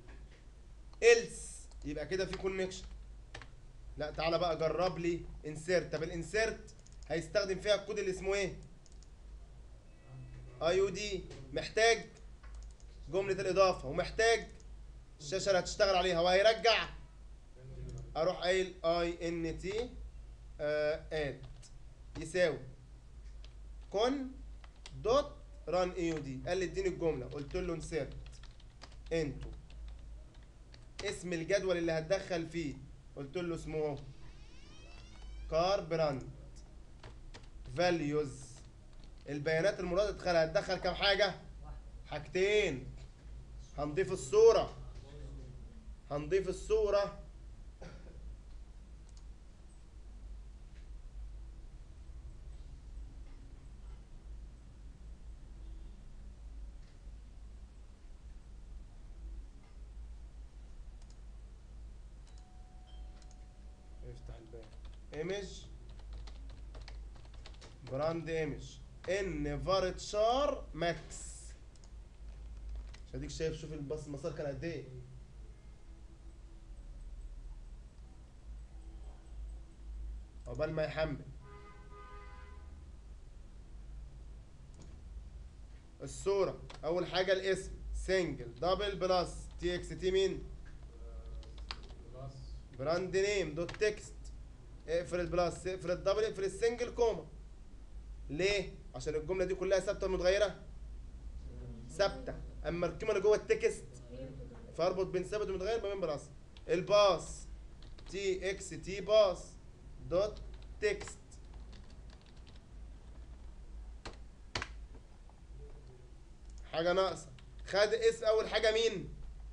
إلس يبقى كده في كونكشن. لا تعالى بقى جرب لي انسيرت. طب الانسيرت هيستخدم فيها الكود اللي اسمه ايه؟ اي او دي، محتاج جملة الإضافة ومحتاج الشاشة اللي هتشتغل عليها وهيرجع، أروح قايل اي ان تي اد يساوي كون دوت ران اي يو دي. قال لي اديني الجملة، قلت له انسيرت انتو اسم الجدول اللي هتدخل فيه، قلت له اسمه كار براند فاليوز. البيانات المراد ادخالها هتدخل كام حاجة؟ حاجتين. هنضيف الصورة، هنضيف الصورة افتح الباب ايمج براند ايمج ان فارتشار ماكس. مش اديك شايف؟ شوف البص المسار كان قد ايه. عقبال ما يحمل الصورة. اول حاجة الاسم سنجل دبل بلس تي اكس تي مين؟ بلس براند نيم دوت تكست. اقفل البلس، اقفل الدبل، اقفل السنجل كوما. ليه؟ عشان الجملة دي كلها ثابتة ولا متغيرة؟ ثابتة. اما القيمة اللي جوه التكست فاربط بين ثابت ومتغير ما بين بلس. الباس تي اكس تي باس دوت تكست. حاجة ناقصة، خد اسم أول حاجة مين؟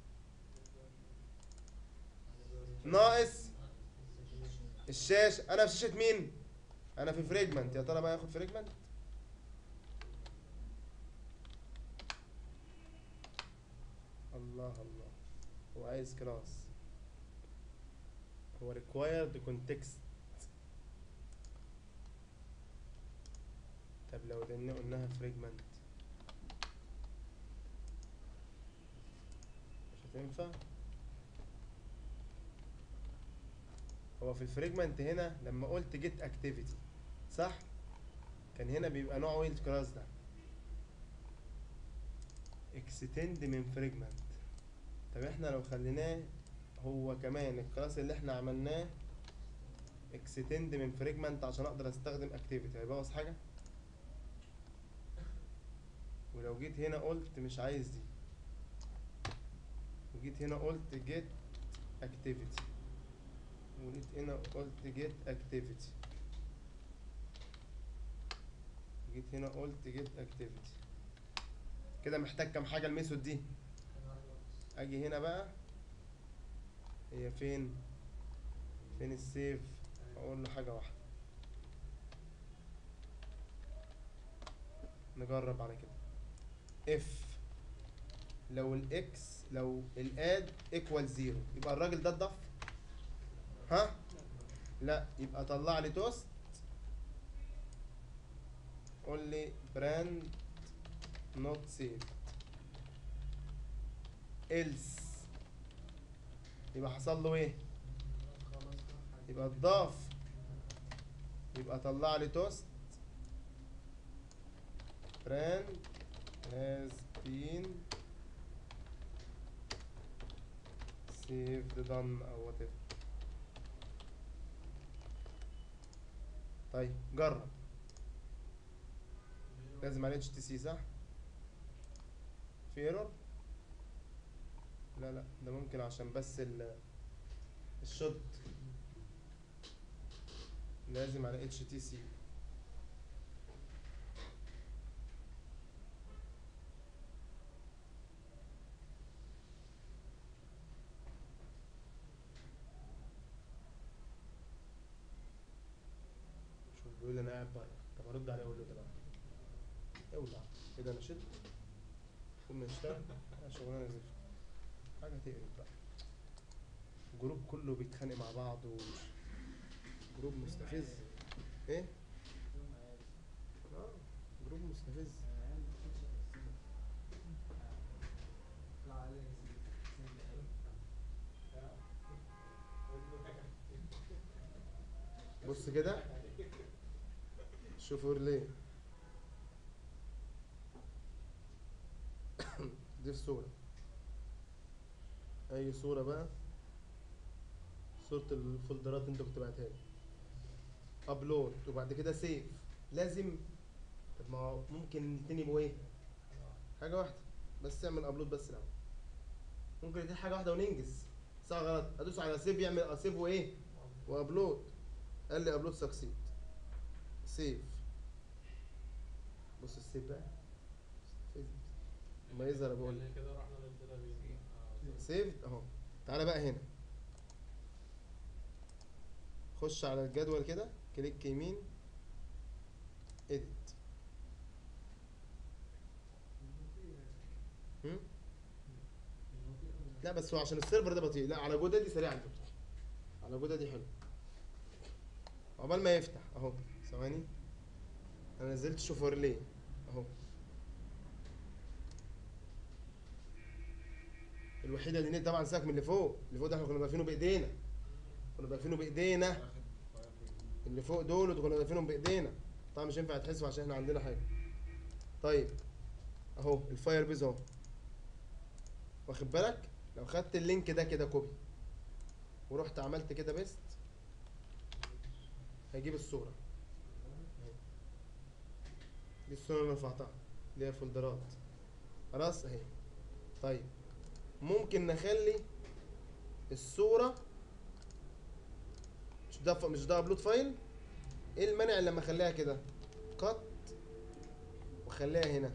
ناقص الشاشة. أنا في شاشة مين؟ أنا في فريجمنت. يا ترى بقى ياخد فريجمنت؟ الله الله، هو عايز كلاس، هو required context. طب لو قلناها فريجمنت مش هتنفع. هو في الفريجمنت هنا لما قلت جيت اكتيفيتي صح، كان هنا بيبقى نوعه ايه الكلاس ده؟ اكستند من فريجمنت. طب احنا لو خليناه هو كمان الكلاس اللي احنا عملناه اكستند من فريجمنت عشان اقدر استخدم اكتيفيتي، هيبوظ حاجه؟ ولو جيت هنا قلت مش عايز دي، وجيت هنا قلت جيت اكتيفيتي، وجيت هنا قلت جيت اكتيفيتي، جيت هنا قلت جيت اكتيفيتي، كده محتاج كام حاجه الميثود دي؟ اجي هنا بقى، هي فين السيف؟ اقول له حاجه واحده، نجرب على كده. اف لو الاكس، لو الاد ايكوال زيرو يبقى الراجل ده اتضاف؟ ها؟ لا، يبقى طلع لي توست، قول لي براند نوت سيف إلس، يبقى حصل له ايه؟ يبقى اتضاف. يبقى طلع لي توست براند has been saved done او whatever. طيب جرب، لازم عليه HTC صح؟ في ايرور؟ لا ده ممكن عشان بس الشوت لازم على HTC. شوف بيقول لي انا قاعد بره، طب ارد عليه اقول له ده بقى اولع كده، انا شلت قوم نشتغل. شغلانه زفت، حاجه تقرف بقى. الجروب كله بيتخانق مع بعض جروب مستفز. ايه؟ جروب مستفز. بص كده، شوفوا ليه ضيف صورة، اي صورة بقى، صورة الفولدرات انت كنت بعتها لي، ابلود، وبعد كده سيف. لازم، طب ما هو ممكن الاتنين يبقوا ايه؟ حاجة واحدة، بس اعمل ابلود بس الاول. ممكن الاتنين حاجة واحدة وننجز، صح غلط؟ ادوس على سيف يعمل سيف وايه؟ وابلود. قال لي ابلود سكسيد، سيف. بص السيف بقى، ما يظهر بقول يعني كده رحنا للداتابيز. سيف اهو. تعالى بقى هنا، خش على الجدول كده، كليك يمين، اديت. لا بس هو عشان السيرفر ده بطيء، لا على جودة دي سريع على فكرة، على جودة دي حلو. عقبال ما يفتح اهو، ثواني، انا نزلت شوفور ليه اهو. الوحيدة اللي طبعا ساك من اللي فوق، اللي فوق ده احنا كنا ضايفينه بايدينا، كنا ضايفينه بايدينا، اللي فوق دول كنا ضايفينهم بايدينا، طبعا مش ينفع يتحسبوا عشان احنا عندنا حاجة. طيب اهو الفاير بيز اهو، واخد بالك؟ لو خدت اللينك ده كده كوبي ورحت عملت كده بيست، هيجيب الصورة. دي الصورة اللي رفعتها، اللي هي فولدرات، خلاص اهي. طيب ممكن نخلي الصورة، مش ده ابلود فايل، ايه المانع لما اخليها كده قط واخليها هنا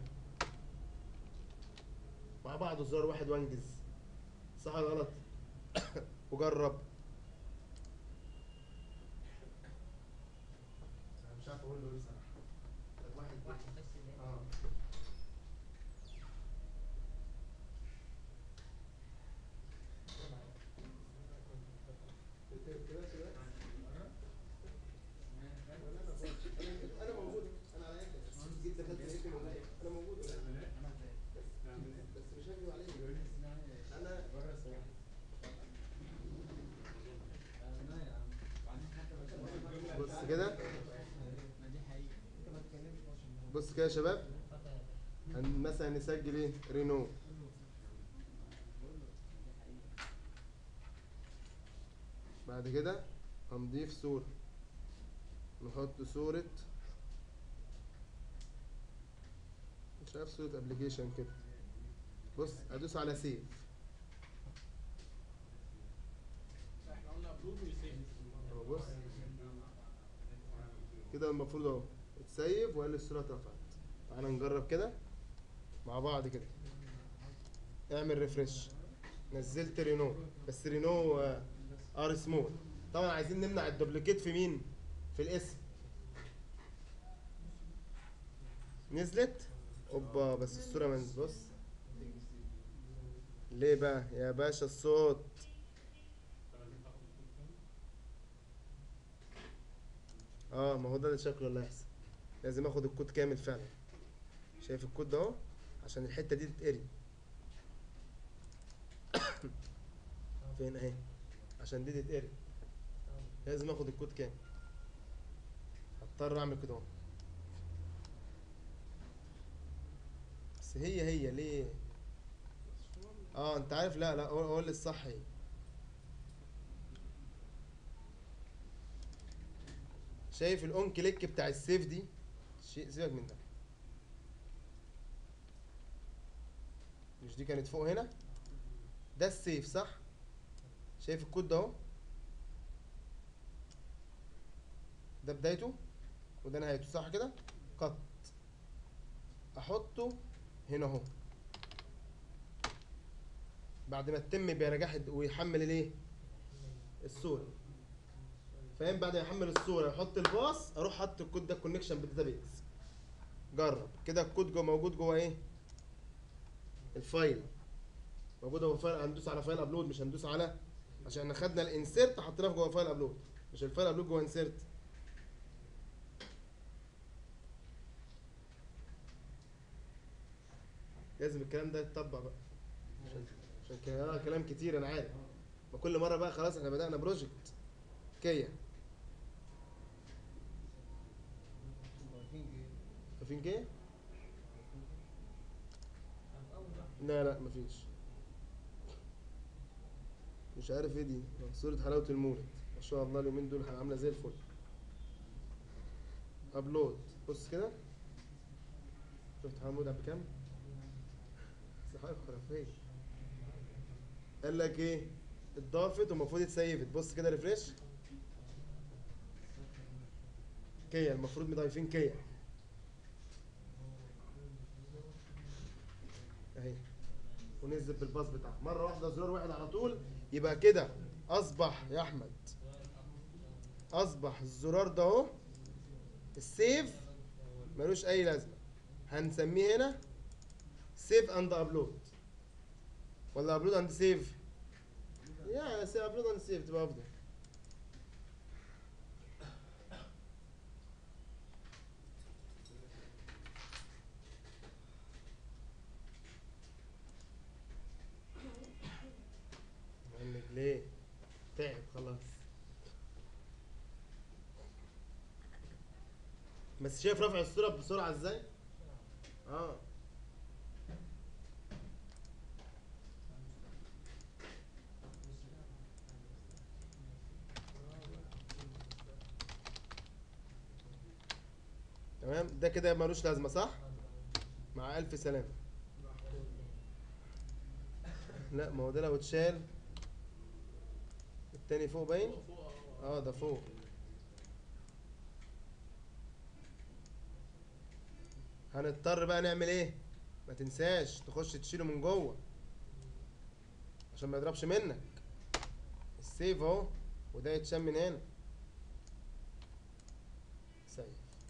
مع بعض زرار واحد وانجز، صح ولا غلط؟ وجرب. انا مش عارف اقول له ايه بصراحه. طب واحد بس اللي انا موجود، انا على يدك جيت دخلت لقيت انا موجود، بس مش هكذب عليك، انا بره السلاح. بص كده، بص كده يا شباب، مثلا نسجل ايه؟ رينو. بعد كده هنضيف صورة، نحط صورة، مش عارف، صورة ابلكيشن كده. بص ادوس على سيف، احنا قلنا ابلود ويسيف. اهو بص كده المفروض اهو اتسيف وقال لي الصورة اترفعت. تعالى نجرب كده مع بعض كده، اعمل ريفرش. نزلت رينو، بس رينو ار سمول. طبعا عايزين نمنع الدوبليكيت في مين؟ في الاسم. نزلت اوبا، بس الصورة منزل. بص ليه بقى يا باشا الصوت؟ ما هو ده اللي شكله اللي هيحصل، لازم اخد الكود كامل فعلا. شايف الكود ده اهو، عشان الحتة دي تتقري. فين اهي، عشان دي تتقري لازم اخد الكود كامل، هضطر اعمل كده اهو. بس هي ليه؟ انت عارف، لا قول لي الصح ايه. شايف الاون كليك بتاع السيف دي؟ سيبك من ده، مش دي كانت فوق هنا؟ ده السيف صح؟ شايف الكود ده اهو، ده بدايته وده نهايته، صح كده؟ قط احطه هنا اهو، بعد ما تتم بنجاح ويحمل الايه؟ الصوره. فاهم؟ بعد ما يحمل الصوره يحط الباص، اروح حاطط الكود ده كونكشن بالداتابيز. جرب كده، الكود موجود جوه ايه؟ الفايل موجود جوه الفايل. هندوس على فايل ابلود، مش هندوس على، عشان احنا خدنا الانسيرت حطيناه جوه فايل ابلود، مش الفايل ابلود جوه انسيرت. لازم الكلام ده يتطبق بقى، عشان كده كلام كتير انا عارف. ما كل مره بقى خلاص احنا بدأنا بروجكت كيا. شايفين كيا؟ لا لا مفيش. مش عارف ايه دي، صورة حلاوة المولد ما شاء الله اليومين دول عاملة زي الفل. ابلود، بص كده، شفت حلاوة المولد بكام؟ بس حاجة خرافية. قال لك ايه؟ اتضافت ومفروض اتسيفت، بص كده ريفريش. كيا المفروض مضايفين كيا اهي، وننزل بالباص بتاعها مرة واحدة زرار واحد على طول. يبقى كده اصبح يا احمد، اصبح الزرار ده اهو السيف ملوش اي لازمه. هنسميه هنا سيف اند ابلود، ولا ابلود اند سيف؟ يا سيف، ابلود اند سيف تبقى افضل. عندك ليه؟ تعب خلاص. بس شايف رفع الصورة بسرعة ازاي؟ اه تمام. ده كده ملوش لازمة صح؟ مع ألف سلامة. لا ما هو ده لو اتشال التاني فوق باين؟ اه ده فوق. هنضطر بقى نعمل ايه؟ ما تنساش تخش تشيله من جوه عشان ما يضربش منك. السيف اهو، وده يتشال من هنا. سيف.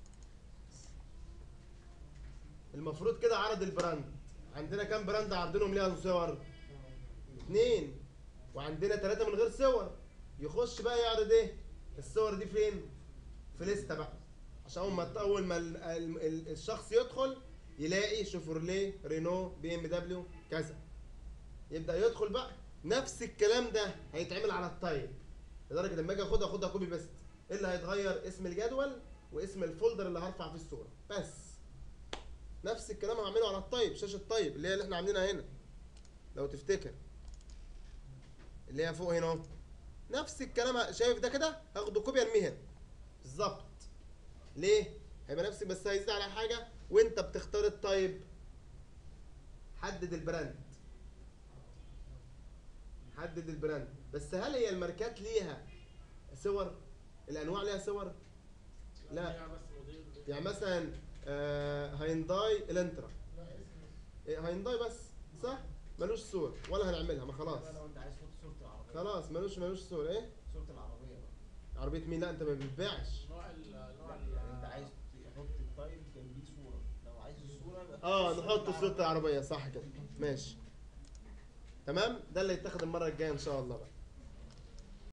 المفروض كده عرض البراند. عندنا كام براند عارضينهم ليها صور؟ 2. وعندنا 3 من غير صور. يخش بقى يعرض ايه؟ الصور دي فين؟ في لسته بقى، عشان اول ما الشخص يدخل يلاقي شيفروليه، رينو، بي ام دبليو كذا، يبدا يدخل بقى. نفس الكلام ده هيتعمل على التايب، لدرجه لما اجي اخدها كوبي بيست. ايه اللي هيتغير؟ اسم الجدول واسم الفولدر اللي هرفع فيه الصوره بس. نفس الكلام هعمله على التايب، شاشه التايب اللي هي اللي احنا عاملينها هنا لو تفتكر، اللي هي فوق هنا اهو. نفس الكلام، شايف ده كده؟ هاخده كوبي ارميه هنا بالظبط. ليه؟ هيبقى نفسك، بس هيزيد على حاجه وانت بتختار التايب. حدد البراند، حدد البراند. بس هل هي الماركات ليها صور؟ الانواع ليها صور؟ لا. يعني مثلا هينداي الانترا، هينداي بس صح؟ ملوش صور ولا هنعملها، ما خلاص. لو انت عايز تحط صورة العربية خلاص ملوش صور. ايه؟ صورة العربية بقى. عربية مين؟ لا انت ما بتبيعش. نوع يعني انت عايز تحط التايب جنبيه صورة، لو عايز الصورة يبقى نحط صورة العربية صح كده. ماشي تمام. ده اللي يتاخد المرة الجاية ان شاء الله بقى.